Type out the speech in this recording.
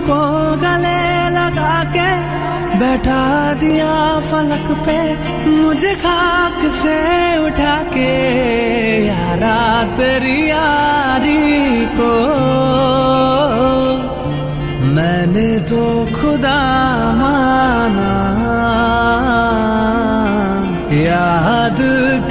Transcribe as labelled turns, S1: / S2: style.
S1: को गले लगा के बैठा दिया फलक पे, मुझे खाक से उठा के यारा तेरी यारी को। मैंने तो खुदा माना, याद